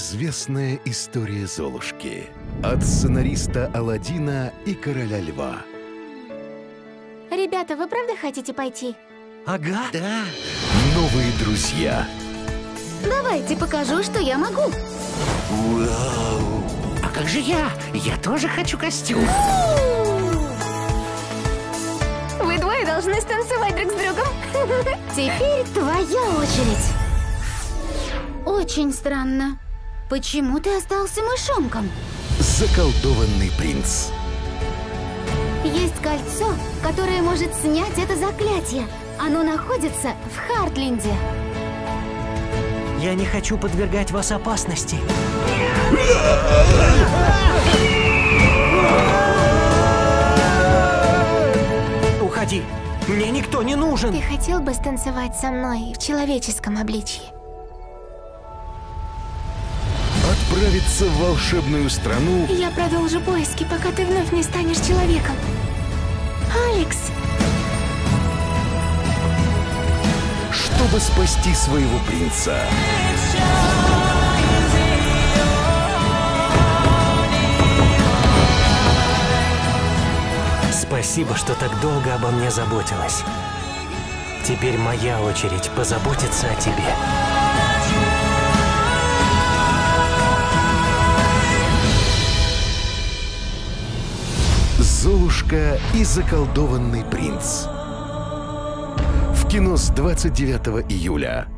Неизвестная история Золушки. От сценариста Аладдина и Короля Льва. Ребята, вы правда хотите пойти? Ага. Да. Новые друзья. Давайте покажу, что я могу. Вау. А как же я? Я тоже хочу костюм. Вы двое должны станцевать друг с другом. Теперь твоя очередь. Очень странно. Почему ты остался мышонком? Заколдованный принц. Есть кольцо, которое может снять это заклятие. Оно находится в Хартленде. Я не хочу подвергать вас опасности. Уходи. Мне никто не нужен. Ты хотел бы станцевать со мной в человеческом обличье? Отправиться в волшебную страну. Я продолжу поиски, пока ты вновь не станешь человеком. Алекс! Чтобы спасти своего принца. Спасибо, что так долго обо мне заботилась. Теперь моя очередь позаботиться о тебе. Золушка и заколдованный принц. В кино с 29 июля.